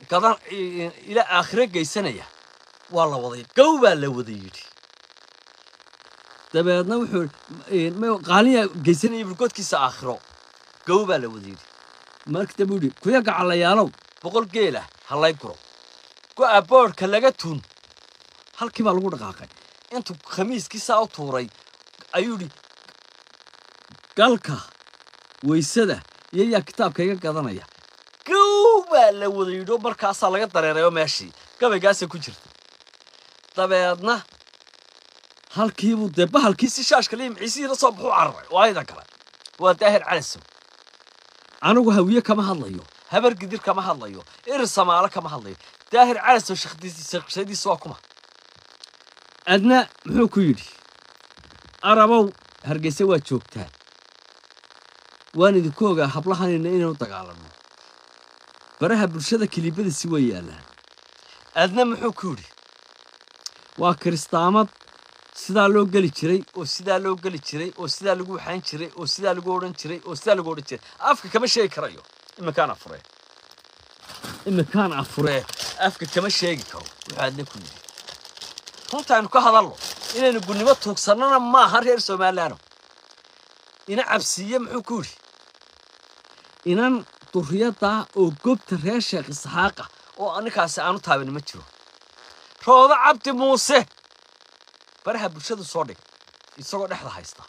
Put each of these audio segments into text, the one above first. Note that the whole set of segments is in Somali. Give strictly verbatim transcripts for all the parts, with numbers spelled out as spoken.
قدر إلى آخر جيسانية والله وضي قوبا لوضي يدي dabeedna wuxuu qaaliya geysanayay burkoodkiisa aakhiro gowbaa la wadiiri markii dambe yidhi kuya gacalayaalow boqol geela halay guro go'a boodhka laga tuun halkii baa lagu dhaqaaqay intuu khamiiskiisa u tuuray ayuu yidhi galka weysada iyo yaa kitaabka iga gadanaya gowbaa la wada yidhi oo markaasaa laga dareerayo meeshii gabaygaasa ku jirta dabeedna halkiibuu dee bahalkiisi shaashka liim ciisihiina soo baxuu cararay oo aydan kale waa daahir calasow anigu hawiye kama hadlayo habar gidir kama hadlayo irir samaalo kama hadlayo daahir calasow shaqadiisa waa kuma adna muxuu ku yidhi arabow hargeysa waa joogtaan waan idinku ogaa hablahanina inaynu dagaalanno baraha bulshada kiliibadiisi way yaallaan adna muxuu ku yidhi waa kiristaamad sidaa loo geli jiray oo sidaa loo geli jiray oo sidaa lagu waxaan jiray oo sidaa lagu oran jiray oo sidaa lagu oran jiray afka kama sheegi karayo imakaan afuree imakaan afuree afka kama sheegi karo waxaadna ku yidhi runtaanu ka hadallo inaynu gunnimo tuugsannana maaha reer Somaliland ina cabsiye muxuu ku yidhi inan durriyada oo goobta reer Sheekh Isxaaqa oo anikaasi aanu taaban ma jiro rooda cabdi muuse baraha bulshada soo dhig isagoo dhexda haysta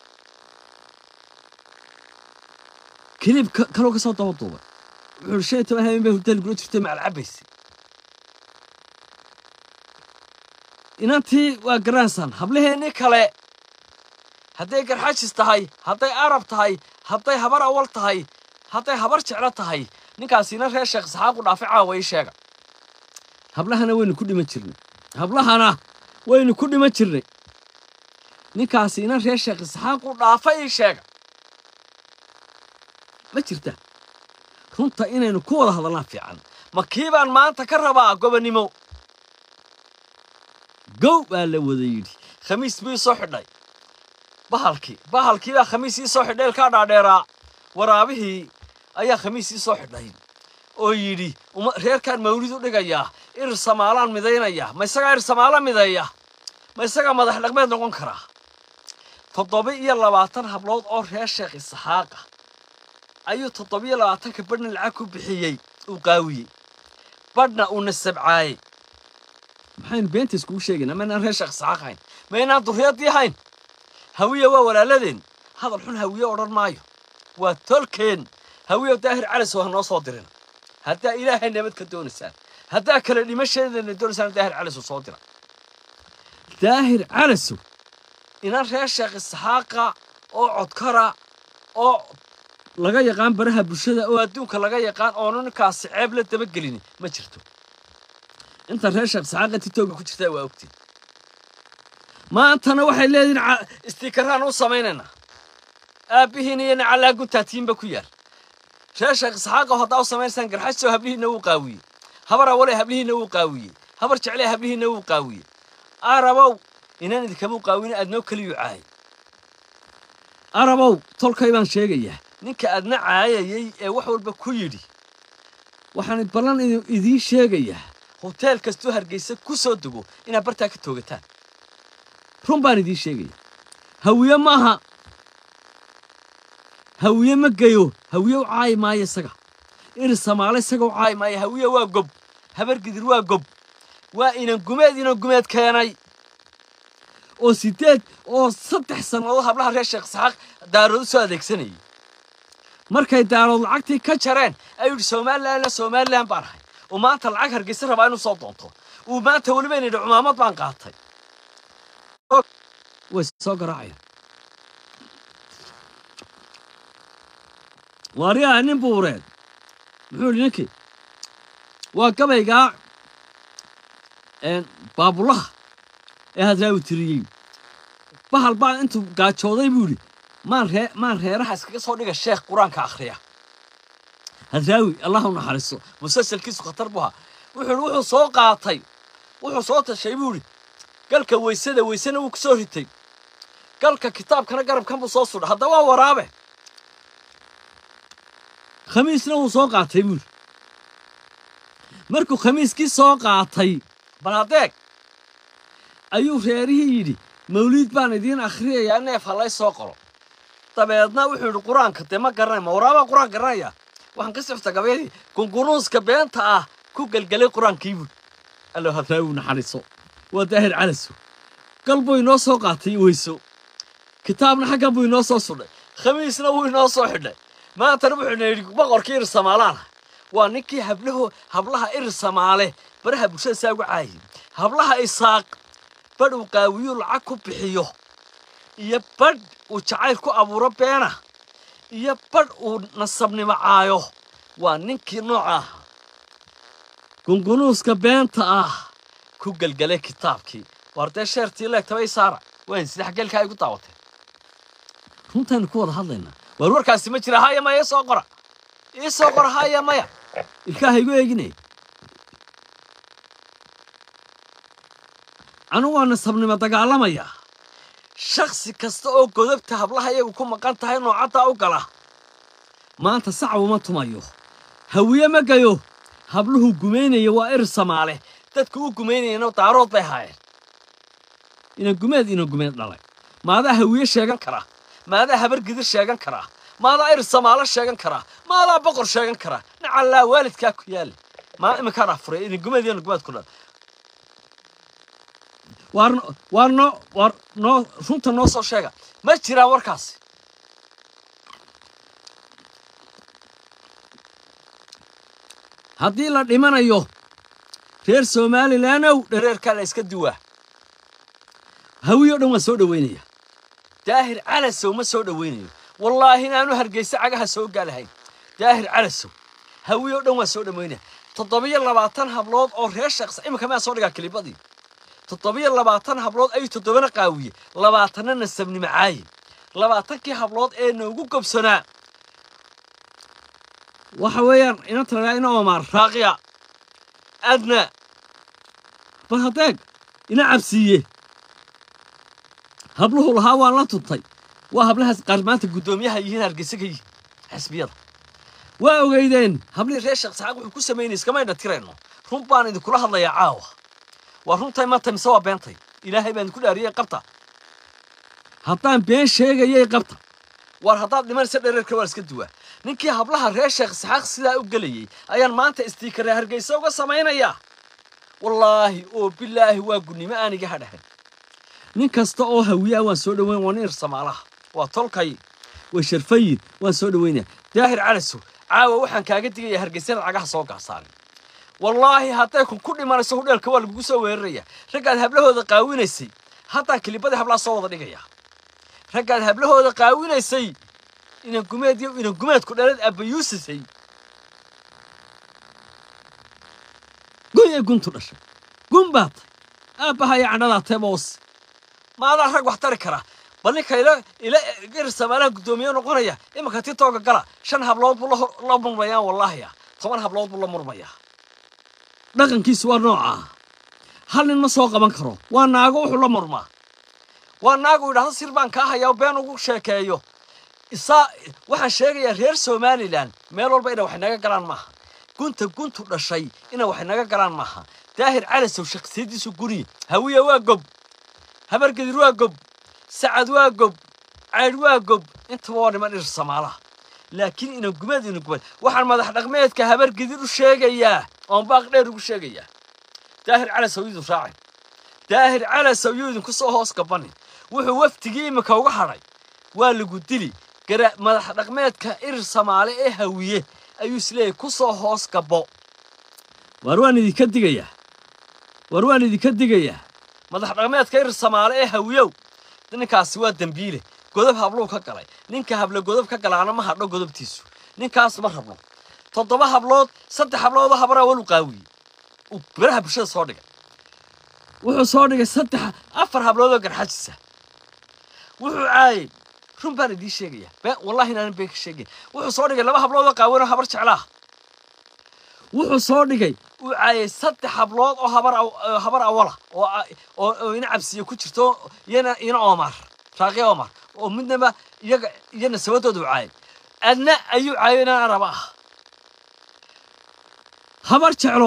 كليب كانوا كسر طبطوبة عرشين تبعها من بهدل قلت تجتمع العبيس إن أنتي وجرانسان هبله نيكله هذا جرحاش استهاي هذا عرب تهاي هذا هبر أول تهاي هذا هبر شعر تهاي نكاسينا في شخص حاق ودافع ويشجع هبله أنا وين كل ما تشرني هبله أنا وين كل ما تشرني نكاسينا في شخص حاق ودافع ويشجع ما ترتاح runta inaynu ku wada hadalnaa fiican ma kiibaan maanta ka rabaa gobonimo gow baa la wada yidhi khamiis bii soo xidhay bahalkii bahalkii baa khamiisii soo xidhay ka dhaadheeraa waraabihii ayaa khamiisii soo xidhay oo yidhi reerkan mawlid u dhigaya ir Somaalaan midaynaya ma isaga ir Somaalaan midaya ma isaga madax dhaqmeed noqon kara toddoba iyo labaatan hablood oo reer Sheekh Isxaaq ayuu toddoba iyo labaatan ka badna lacag ku bixiyay uu qaawiyay badna uu nasabcaay maxaan beenta isku sheegnaa ma aan reer Sheekh Isxaaq hayn ma inaan duriyadii hayn hawiye waa walaaladeen hadal xun hawiye oran maayo waa tolkeen hawiye daahir calis oo noo soo dirin hadaa ilaahay nabad ka doonaysan hadaa kala dhimashadeena doonaysan daahir calis oo soo dira daahir calis inaan reer Sheekh Isxaaq oo codkara oo laga yaqaan baraha bulshada oo adduunka laga yaqaan oo ninkaas ceeb la daba gelin ma jirto inta reer Sheekh Isxaaq TikTok ku jirta waa ogtiin maantana waxay leeyihiin istiikaraan u sameynayna aabihiin iyo calaa gutaatiinba ku yar reer Sheekh Isxaaq hadaa u sameeysan garxaso hablihiina uu qaawiyay habara wala hablihiina uu qaawiyay habar jeclay hablihiina uu qaawiyay arabow inaan idinka uu qaawin adnoo kaliyo caay arabow tolkay baan sheegayaa ninka adna caayayay ee wax walba ku yiri waxaan balan idin sheegayaa hotel kasto Hargeysa ku soo dugo ina barta ka toogataan run baan idin sheegayaa hawiye maaha hawiye ma gayo hawiye caay maayo isaga in Soomaali isaga caay maayo hawiye waa gob habar gidir waa gob waa inaan gumeed inaan gumeed keenay oo sideed oo saddex sanadood hablaha reer Sheekh Isxaaq daaradu soo adeegsanay markay daarad lacagtii ka jareen ayuu Soomaaliland Soomaaliland baan ahay oo maanta lacag Hargeysa rabaa inuu soo doonto oo maanta waliba inay cumaamad baan qaatay way soo garaacay wariya nin buureed muxuu ninkii waa gabayga een baabulaha ee hadraawi tiriyay bahal baan intuu gaajooday buu yiri maan ree maan reeraha iskaga soo dhiga sheekh quraanka akhriya hadraawi Allahu naxariiso musalsalkiisu khatar buha wuxuu wuxuu soo qaatay wuxuu soo tashay buu yiri galka weysada weysana uu ku soo ritay galka kitaabkana garabkan buu soo sudh hadda waa waraabe khamiisna uu soo qaatay buu markuu khamiiskii soo qaatay baladeeg ayuu reerihii yidhi mawliid baan idiin akhriyayaa neef halay soo qoro dabeedna wuxuu yidhi qur-aanka dee ma garanay ma waraabaa qur-aan garanaya waxaan ka sifta gabayadii kunkunuuska beenta ah ku gelgelay qur-aankii buud allo hadnaa uu naxariiso waa daahir calasow gal buu inoo soo qaatay weyso kitaabna xaggan buu inoo soo sudhay khamiisna wuu inoo soo xidhay maantana wuxuuna yidhi boqorkii ir samaalaana waa ninkii hablaho hablaha ir samaale baraha bulshada saa ugu caayay hablaha isaaq badh uu qaawiyo lacag ku bixiyo iyo badh uu jacayl ku abuuro beena iyo badh uu nasabnimo caayo waa ninkii nooca ah kunkunuuska beenta ah ku gelgelay kitaabkii wardee sheertii leegtabay saara wayn saddex gelka ay ku daawatay runtaan ku wada hadlaynaa war warkaasi ma jira haya maya soo qora ii soo qora haya maya ilkaha igu eeginay anu waa nasabnimo dagaalamaya shakhsi kasta oo godobta hablaha iyagu ku maqan tahay noocadda u gala maanta sacab uma tumayo hawiye ma gayo habluhu gumaynaya waa ir samaale dadku u gumaynayana daarood bay haayeen ina gumeed ina gumeed dhalay maadaa hawiye sheegan kara maadaa habar gidir sheegan kara maadaa ir samaale sheegan kara maadaa boqor sheegan kara nacallaa waalidkaa ku yaali maa iminkaan afuray ina gumeed ina gumeed ku dhan war war no war no runta noo soo sheega ma jiraan warkaasi haddii la dhimanayo reer Somaliland dhareerka la iska duwaa hawiyo dhan waa soo dhaweynaya daahir calasow ma soo dhaweynayo wallaahi inaanu hargeysa cagaha soo gaalahay daahir calasow hawiyo dhan waa soo dhaweynaya toddoba iyo labaatan hablood oo reer shakhsi imika ma soo dhigaa kilibadii toddoba iyo labaatan hablood ay toddobana qaawiye labaatanna nasabnimo caayi labaatankii hablood ee noogu gobsanaa waxa weeyaan ina tarayaa ina Omar Raaqiya adna bahadeeg ina cabsiye habluhu lahaa waan la tuntay waa hablahaas qarmaanta gudoomiyaha yihiin hargeysagay xisbiyada waa ogeydeen hablii reer shakhsi xaq wuxuu ku sameeyay iskama ina tirayno run baan idin kula hadlayaa caawa waa runtay ma tamisa waa beentay ilaahay baan ku dhaariyay qabta haddaan been sheegayay qabta war haddaad dhimanaysa dhereerka waa iska duwaa ninkii hablaha reer sheekh saxaq sidaa u galayay ayaan maanta istiikare hargeysa uga samaynayaa wallaahi oo bilaahi waa gudnimo aaniga hadhahay nin kasta oo hawiyaa waan soo dhaweyn waan ir samaalaha waa tolkay way sharfayin waan soo dhaweynaa daahir calasow caawa waxaan kaaga digayaa hargeysa lacagaha soo gaasaarin wallaahi hadday ku ku dhimanayso hudheelka waa lagu soo weeraraya raggaad hablahooda qaawinaysay hadda kilibada hablaha soo wada dhigaya raggaad hablahooda qaawinaysay ina gumeed iyo ina gumeed ku dhalad abayuusisay go'ay guntu dhashay gumbaad aabahay candhada teeboos maada rag wax tari kara balni kayla ila gar Soomaaliya gudoomiye noqonaya imaka TikTok gala shan hablood buu la murmayaan wallaahi toban hablood buu la murmayaa dhaqankiisu waa nooca hal nin ma soo qaban karo waa naago wuxuu la murmaa waa naago idhaahdo sir baan ka hayaa been ugu sheekeeyo isaa waxaan sheegayaa reer Somaliland meel walba ina wax naga galaan maaha gunta guntu dhashay ina wax naga galaan maaha daahir calasow shakhsiyadiisu guri hawiye waa gob habar gadir waa gob sacad waa gob cayd waa gob inta waa niman ir samaalaha laakiin ina gumeed ina gumeed waxaan madax dhaqmeedka habar gadir u sheegayaa oo baaq dheer ugu sheegayaa daahir calasow idin raacay daahir calasow idin ku soo hoos gabanin wuxuu waftigii imika uga haray waa lagu dili gara madax dhaqmeedka ir Soomaali ee hawiye ayuu isleey ku soo hoos gabo war waan idin ka digayaa war waan idin ka digayaa madax dhaqmeedka ir Soomaali ee hawiyow ninkaasi waa dambiile godob hablo ka galay ninka hablo godob ka galaana ma hadho godobtiisu ninkaas ma rabno toddoba hablood saddex hablood habara wal qaawi oo baraha bulshada soo dhigay wuxuu soo dhigay saddex afar hablood oo garxajisa wuxuu caayay run baan idin sheegaya ba wallahi inaan been ka sheegay wuxuu soo dhigay laba hablood oo qaawano habar jeclaa wuxuu soo dhigay uu caayay saddex hablood oo habar habar awala oo oo ina cabsiyo ku jirto iyana ina Omar Raaqiya Omar oo midnaba iyaga iyana sababtoodu caayay adna ayuu caayayna araba habar jeclo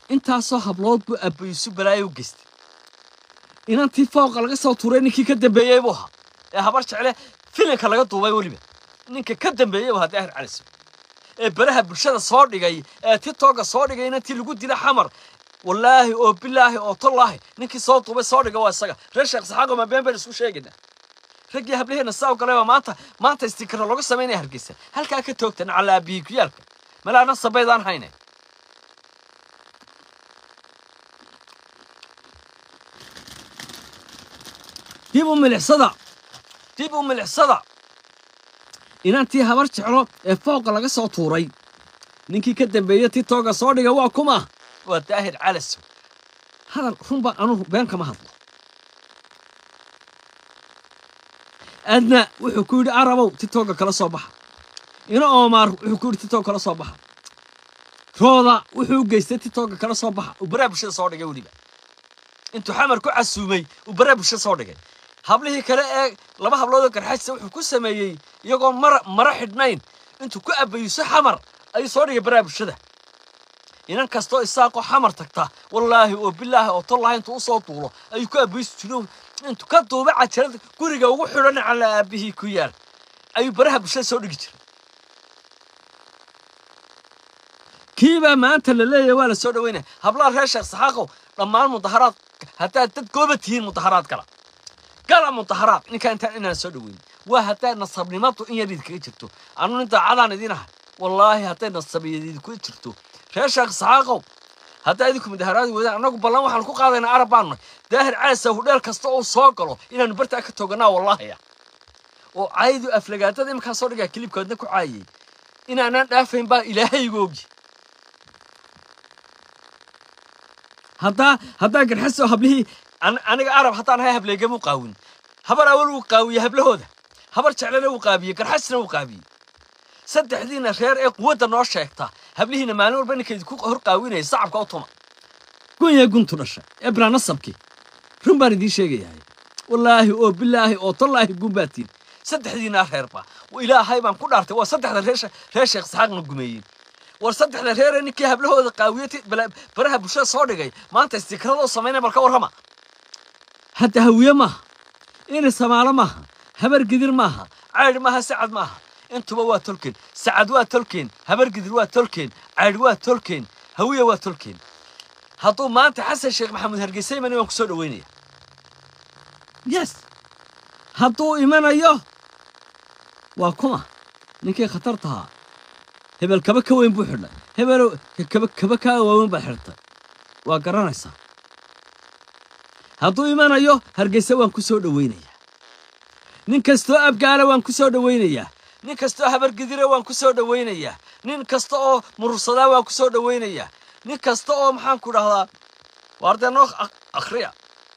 intaasoo hablood buu abbaysu balaayo geysta inantii fooqa laga soo tuuray ninkii ka dambeeyay buu ahaa ee habar jecle filinka laga duubay weliba ninka ka dambeeyay buu Daahir Cali Sow ee baraha bulshada soo dhigay ee TikTok soo dhigay inantii lagu dilay xamar wallaahi oo bilaahi oo tallaahi ninkii soo duubay soo dhigay waa isaga reer Sheekh Saxaaqo ma been been isku sheegina ragii hableena saaw galay maanta maanta istikar lagu sameeyay Hargeysa halka ka toogtan cala biikiyalka malaana sabeedaan haynay ديبو ملحصدا ديبو ملحصدا inantii habar jeclo ee fooqa laga soo tuuray ninkii ka dambeeyay TikTok soo dhigay waa kuma waa Daahir Cali Sow hadal runba anu been kama hadlo adna wuxuu ku yiri arabow TikTok kala soo baxa ina Omar wuxuu ku yiri TikTok kala soo baxa rooda wuxuu geystay TikTok kala soo baxa u baraabshada soo dhigay waliba intuu xamar ku casuumay u baraabshada soo dhigay hablihii kale ee laba hablood oo garxaysa wuxuu ku sameeyay iyagoo mar mar xidhnayn intuu ku abayso xamar ay soo dhigay baraabshada inan kasto isaaqo xamar tagta wallaahi oo bilaahi oo tallaahi intuu soo duulo ay ku abayso jiro intuu ka duubay cajalada guriga ugu xidhan cala aabihii ku yaal ay baraha bulshada soo dhigi jiray kiiba maanta la leeyahay waa la soo dhaweynaa hablaha reer Sheekh Saxaaqo dhammaan mudaharaad hataa dad goobatihiin mudaharaad kala kala mudaharaad ninka inta inaan soo dhaweyn waa hataa nasabnimadu in yarid kaga jirto anu inta cadaan idinaha wallaahi hataa nasabiyadiid ku jirto reer Sheekh Saxaaqo hataa idinku mudaharaad wadaan anagu ballan waxaan ku qaadaynaa arabaan Daahir Cali Sow hudheel kasta oo soo galo inaan barta ka toganaa wallaahi oo aydu aflagaatada imka soo dhigaa klibkoodna ku caayay inaanan dhaafayn baa ilaahay googi هذا هذا كان حسوا هبله أنا أنا أعرف حتى أنا هبله جمو قاون هبر أول وقاوي هبله هذا هبر شعلنا وقابي كان حسنا وقابي صدق حدينا خير إيه قوة الناس شاكتا هبله هنا معنور بينك يدكوك هر قاوينا يصعب كوتما كون يا قنت رشة إبرة نصبكي رم بردي شيء يعني والله أو بالله أو طلع يقوم باتين صدق حدينا خير با وإله هاي ما نقول أرتوا صدق هذا ليش ليش يخسحق نجومين ورصدق الهير إنك هبله هذا قاويتي بلا برها بشة صادقة ما أنت استكرار وصمينا بالكور هما حتى هوية ما إن السمارة ما هبر قدر ما عاد ما سعد ما أنتوا بوا تلكين سعد وا تلكين هبر قدر وا تلكين عاد وا تلكين هوية وا تلكين هطو ما أنت حس الشيخ محمد هرقيسي من يوم كسر ويني يس هطو إيمان أيوه وكما نكى خطرتها هبل كبكة وين بحرنا هبل كبك كبكة وين بحرته وقرنايسا هذو إيمان أيوه هرجيسا وان كسر دوينيا نين كستو أبقى وان كسر دوينيا نين كستو هبل قديرة وان كسر دوينيا نين كستو مرصدا وان كسر دوينيا نين كستو محن كره واردنا أخريا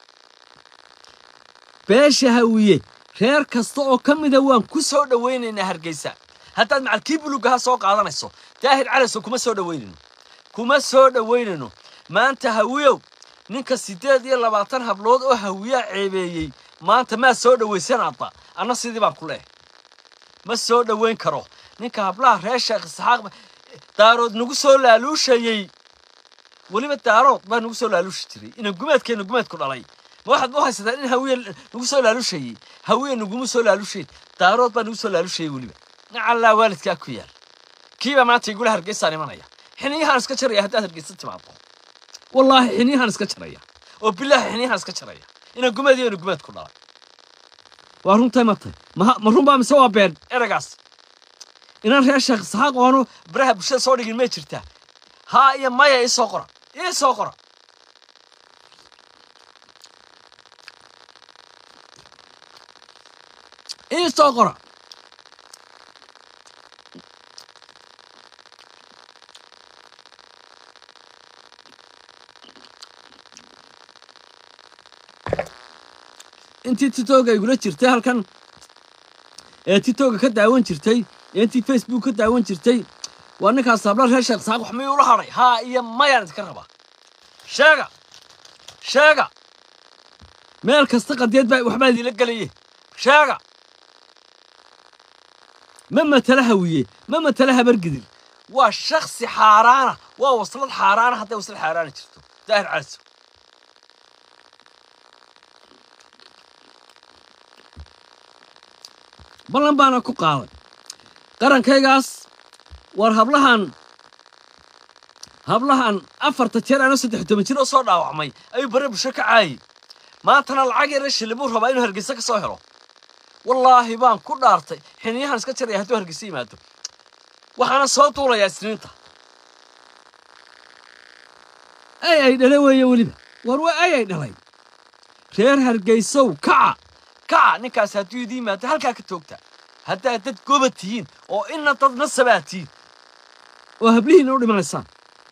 بيش هوية خير كستو كم إذا وان كسر دوينيا هرجيسا هذا مع الكيبلو جها سوق على نفسه داهر على سوق كم سودا وينه كم سودا وينه ما أنت هويه نك الستات يلا بعطنها بلود أو هويه عبيي ما أنت ما سودا ويسنا عطا أنا سيدي بقوله ما سودا وين كره نك هبلا ريش السحاق تارود نقصه لالوش يي ولي ما تارود ما نقصه لالوش تري إن الجماد كان الجماد كل علي واحد ما هي سدان هويه نقصه لالوش يي هويه نقومه لالوش تارود ما نقصه لالوش يي ولي على والدك أكوير كيف ما تقول هرجيس أنا منايا حنيها نسكتشر يا هذا هرجيس تبعه والله حنيها نسكتشر يا وبالله حنيها نسكتشر يا إن الجماد دي الجماد كلها وارون تيمتي ما مرهم بام سوا بين إرجاس إن أنا شخص صحاق وانو بره بشر صوري الميتشرته ها يا مايا إيه سقرا إيه سقرا إيه سقرا أنتي تتوقع يقول لك شرتي هالكن تتوقع كده وين شرتي أنتي فيسبوك كده وين شرتي وأنا كاستبلر هالشيء صاحب حمي ولا هري ها هي ما ينتكربه شاقة شاقة مال كاستقى ديت بقى وحماد يلقى ليه شاقة مما تلهويه مما تلها برقدر وشخص حارانة ووصلت حارانة حتى يوصل حارانة جرتو داهر عرسو بلان بانا كو قاوي قرن كيغاس war hablahan hablahan afarta jeer ana saddex toban jir oo soo dhaawacmay ay bare bulsho ka caayay maantana lacag yar shilibuu rabaa inuu hargeysa ka soo helo wallaahi baan ku dhaartay xiniyahan iska jiray haduu hargeysa yimaado waxaana soo tuulayaa isniinta ay ay dhalay weeye weliba war waa ay ay dhalay reer hargeysow kaca kaca ninkaas haduu idin yimaado halkaa ka toogta haddaa dad goobad tihiin oo inna dad nasabaa tihiin oo hablihiina u dhimanaysaan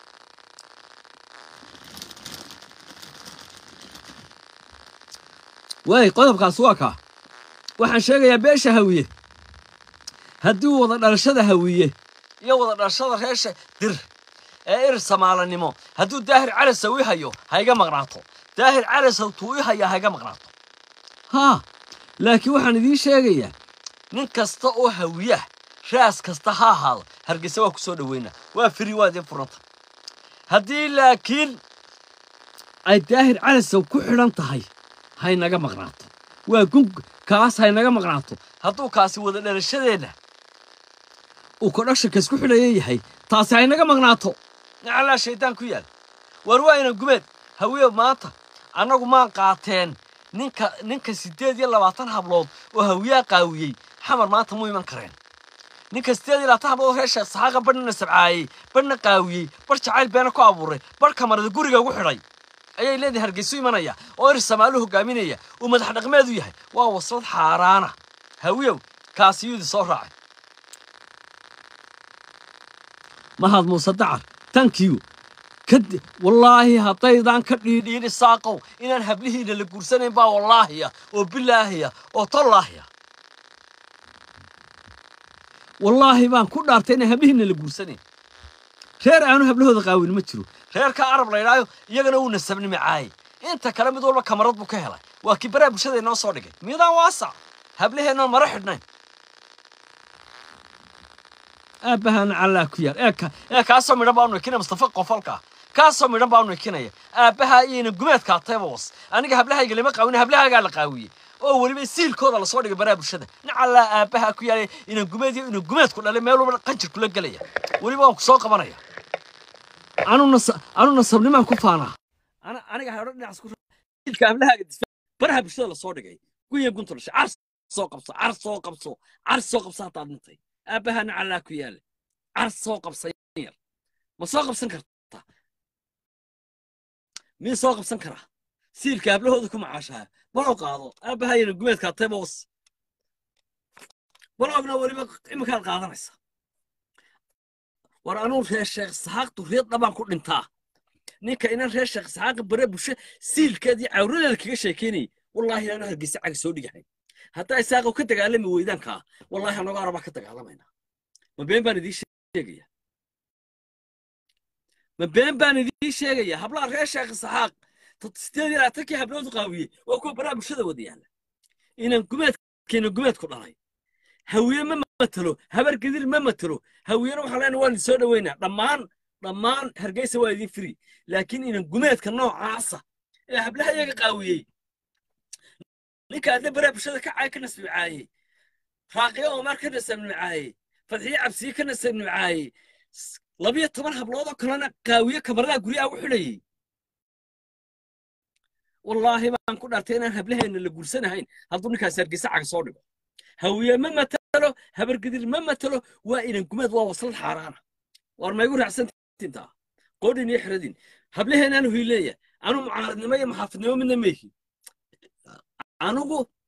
waay qodobkaas waa kaa waxaan sheegayaa beesha hawiye haddii wada dhalashada hawiye iyo wada dhalashada reesha dir ee ir samaalanimo hadduu daahir calasow i hayo ha iga maqnaato daahir calasow tuu i haya ha iga maqnaato haa laakiin waxaan idiin sheegayaa nin kasta oo hawiya raas kasta ha ahaado hargeysa waa ku soo dhaweynaa waa firi waa idin furanta haddii laakiin ay daahir calasow ku xidhan tahay hay naga maqnaato waa gun kaas hay naga maqnaato hadduu kaasi wada dhalashadeenna uu kodhashanka isku xidhayan yahay taasi hay naga maqnaato nacalaa shaydaan ku yaal war waa ina gumeed hawiye maanta annagu maan qaateen ninka ninka siddeed iyo labaatan hablood oo hawiyaa qaawiyey xamar maanta mu iman kareen ninka siddeed iyo labaatan hablood reesha saxaaqa badhna sabcaayey badhna qaawiyey bar jacayl beena ku abuuray bar kamarada guriga ugu xidhay ayay leedahay hargeysu imanaya oo ir samaalu hogaaminaya uu madax dhaqmeedu yahay waa waslad xaaraana hawiyow kaasi yudi soo raacay mahad muuse dacar tankiyu كد والله هطيدان كديدين الساقو إن هبليه اللي قرسنين با والله يا وبالله يا وطالله يا والله بان كل أرتين هبليه اللي قرسنين خير أنا هبله ذا قاوي المترو خير كعرب لا يرايو يجنون السبن معاي أنت كلام دول كاميرات بكهلا وكبرى بشدة الناس صادق ميدا واسع هبليه إنه ما رحنا أبهن على كيار إيه إيه كاسو من ربعنا كنا مصطفى قفلك كاسو من ربعنا كنا أبها إيه جمعت كاتبوس أنا جهبلها يقول ما قاوي هبلها قال قاوي أو اللي بيصير كذا على صادق برا بشدة نعلى أبها كيار إنه جمعت إنه جمعت كل اللي ما يلو قنشر كل الجلية واللي ما ساق منايا أنا نص أنا نصب لي ما كفانا أنا أنا جهرني عسكر الكاملها قد برا بشدة على صادق كوي يقول تلش عرس ساق بص عرس ساق بص عرس ساق بص تعبنتي أبها نعلى كيال عرس ساق بصير ما ساق بسنكر مين ساق بسنكره سيل كابله هذكم عاشها بلو قاضو أبها ينقمت كاتبوس بلو ابن أولي ما كان قاضي نسا ورانو في الشيخ سحاق تريد طبعا كل انتهى نيكا إنا في الشيخ سحاق بريب وش سيل كذي عورنا لك شيكيني والله أنا هرقي ساعة سودي جاي حتى يساقو كنت قال لي ويدان كا والله أنا قارب كنت قال لنا ما بين بان دي شيء ما بين بان دي شيء هبلا غير شيخ سحاق تستدي لا تكي هبلود قوي وكو برا بشده ودياله إن قمت كين قمت كل هاي هوية ما مثلو هبر كثير ما مثلو هوية روح على نوال سودا وينا ضمان ضمان هرجي سوى دي فري لكن إن قمت كنوع عاصة هبلها يجي قوي لك هذا برا بشده كعاي كنس معاي فاقية ومار كنس معاي فتحي عبسي كنس معاي لبيه طبعا هبلوضة كلنا قوية كبرنا قرية وحلي والله ما نكون أرتينا هبلها إن اللي قرسنا هين هذول كاسر قسعة صادق هوية ما مثله هبر قدر ما مثله وإن قمت ووصل حرانة ورما يقول أحسن تنتا قولين يحردين هبلها أنا هي ليا أنا معارض نمية محافظ نيوم من نميكي أنا قو